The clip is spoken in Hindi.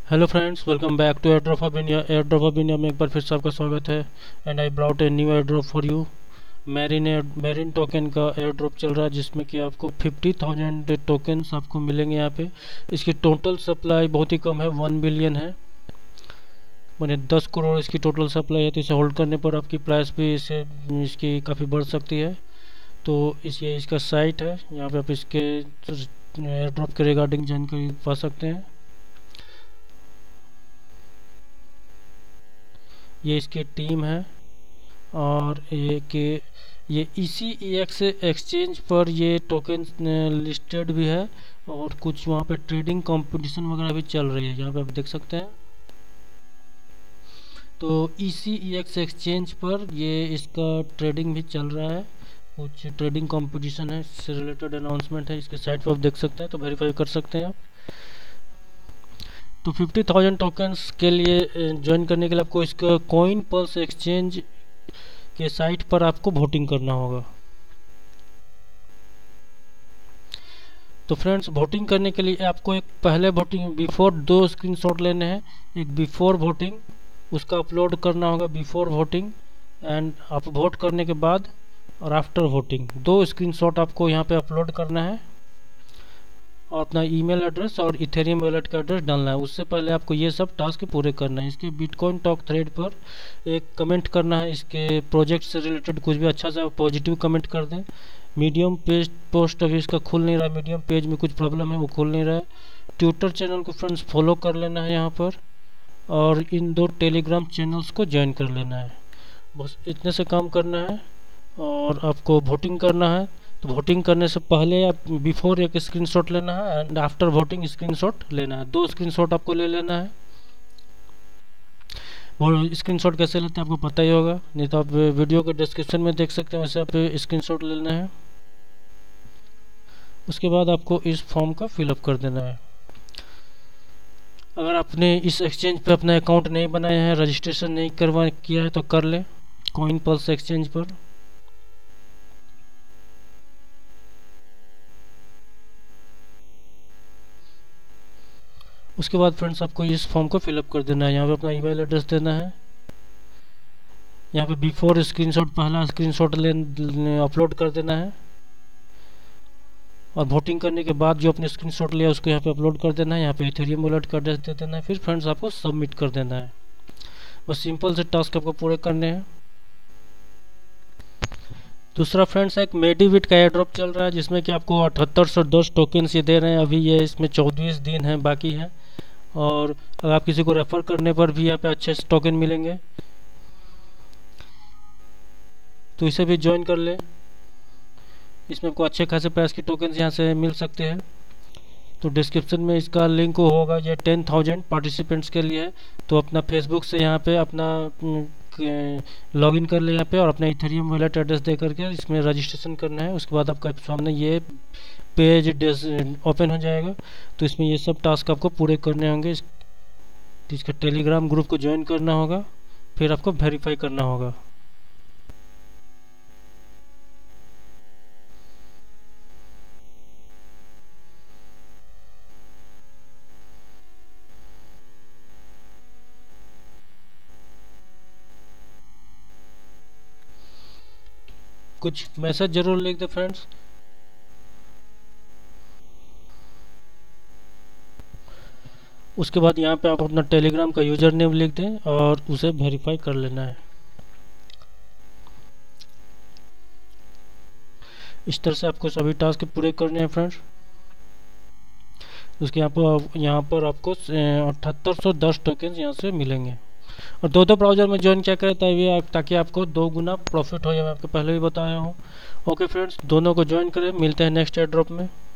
Hello friends, welcome back to airdrop of India. Airdrop of India में एक बार फिर से आपका स्वागत है। And I brought a new airdrop for you. Marine token का एयरड्रॉप चल रहा है जिसमें कि आपको 50,000 टोकन्स आपको मिलेंगे यहाँ पे। इसकी टोटल सप्लाई बहुत ही कम है, 1 बिलियन है, मैंने 10 करोड़ इसकी टोटल सप्लाई है। तो इसे होल्ड करने पर आपकी प्राइस भी इसकी काफ़ी बढ़ सकती है। तो ये इसका साइट है, यहाँ पे आप इसके एयरड्रॉप के रिगार्डिंग जानकारी पा सकते हैं। ये इसकी टीम है और ये ECEX एक्सचेंज पर ये टोकन लिस्टेड भी है और कुछ वहाँ पे ट्रेडिंग कंपटीशन वगैरह भी चल रही है, यहाँ पे आप देख सकते हैं। तो ECEX एक्सचेंज पर ये इसका ट्रेडिंग भी चल रहा है, कुछ ट्रेडिंग कंपटीशन है, इससे रिलेटेड अनाउंसमेंट है, इसके साइट पर आप देख सकते हैं, तो वेरीफाई कर सकते हैं आप। तो 50,000 टोकन्स के लिए ज्वाइन करने के लिए आपको इसका कॉइन पल्स एक्सचेंज के साइट पर आपको वोटिंग करना होगा। तो फ्रेंड्स, वोटिंग करने के लिए आपको एक पहले वोटिंग बिफोर 2 स्क्रीनशॉट लेने हैं। एक बिफोर वोटिंग उसका अपलोड करना होगा, बिफोर वोटिंग, एंड आप वोट करने के बाद और आफ्टर वोटिंग 2 स्क्रीनशॉट आपको यहाँ पे अपलोड करना है और अपना ईमेल एड्रेस और इथेरियम वॉलेट का एड्रेस डालना है। उससे पहले आपको ये सब टास्क पूरे करना है। इसके बिटकॉइन टॉक थ्रेड पर एक कमेंट करना है, इसके प्रोजेक्ट से रिलेटेड कुछ भी अच्छा सा पॉजिटिव कमेंट कर दें। मीडियम पेज पोस्ट अभी इसका खुल नहीं रहा, मीडियम पेज में कुछ प्रॉब्लम है, वो खुल नहीं रहा है। ट्विटर चैनल को फ्रेंड्स फॉलो कर लेना है यहाँ पर, और इन 2 टेलीग्राम चैनल्स को ज्वाइन कर लेना है। बस इतने से काम करना है और आपको वोटिंग करना है। तो वोटिंग करने से पहले आप बिफोर एक स्क्रीनशॉट लेना है एंड आफ्टर वोटिंग स्क्रीनशॉट लेना है। 2 स्क्रीनशॉट आपको ले लेना है। वो स्क्रीनशॉट कैसे लेते हैं आपको पता ही होगा, नहीं तो आप वीडियो के डिस्क्रिप्शन में देख सकते हैं, वैसे आप स्क्रीनशॉट लेना है। उसके बाद आपको इस फॉर्म का फिलअप कर देना है। अगर आपने इस एक्सचेंज पे अपना अकाउंट नहीं बनाया है, रजिस्ट्रेशन नहीं करवा किया है, तो कर ले कॉइन पल्स एक्सचेंज पर। उसके बाद फ्रेंड्स आपको इस फॉर्म को फिलअप कर देना है। यहाँ पे अपना ईमेल एड्रेस देना है। यहाँ पे बिफोर स्क्रीनशॉट पहला स्क्रीनशॉट अपलोड कर देना है और वोटिंग करने के बाद जो अपने स्क्रीनशॉट लिया उसको यहाँ पे अपलोड कर देना है। यहाँ पे इथेरियम वॉलेट का एड्रेस दे देना है। फिर फ्रेंड्स आपको सबमिट कर देना है। बस सिंपल से टास्क आपको पूरे करने हैं। दूसरा फ्रेंड्स, एक मेडिविट का एयर ड्रॉप चल रहा है जिसमें कि आपको 7810 टोकन्स ये दे रहे हैं। अभी ये इसमें 24 दिन है बाकी है, और अगर आप किसी को रेफर करने पर भी यहाँ पे अच्छे टोकन मिलेंगे, तो इसे भी ज्वाइन कर ले। इसमें आपको अच्छे खासे प्राइस के टोकन्स यहाँ से मिल सकते हैं। तो डिस्क्रिप्शन में इसका लिंक होगा। ये 10,000 पार्टिसिपेंट्स के लिए है। तो अपना फेसबुक से यहाँ पे अपना लॉगिन कर ले यहाँ पे, और अपना इथेरियम वॉलेट एड्रेस दे करके इसमें रजिस्ट्रेशन करना है। उसके बाद आपका सामने ये पेज ओपन हो जाएगा। तो इसमें ये सब टास्क आपको पूरे करने होंगे। इसका टेलीग्राम ग्रुप को ज्वाइन करना होगा, फिर आपको वेरीफाई करना होगा। कुछ मैसेज जरूर लिख दे फ्रेंड्स। उसके बाद यहाँ पे आप अपना टेलीग्राम का यूजर नेम लिख दें और उसे वेरीफाई कर लेना है। इस तरह से आपको सभी टास्क पूरे करने हैं फ्रेंड्स। उसके यहाँ पर आपको 7810 टोकन यहाँ से मिलेंगे। और 2 ब्राउजर में ज्वाइन क्या करता है ताकि आपको 2 गुना प्रॉफिट हो जाए। मैं आपको पहले भी बताया हूँ। ओके फ्रेंड्स, दोनों को ज्वाइन करें। मिलते हैं नेक्स्ट एयर ड्रॉप में।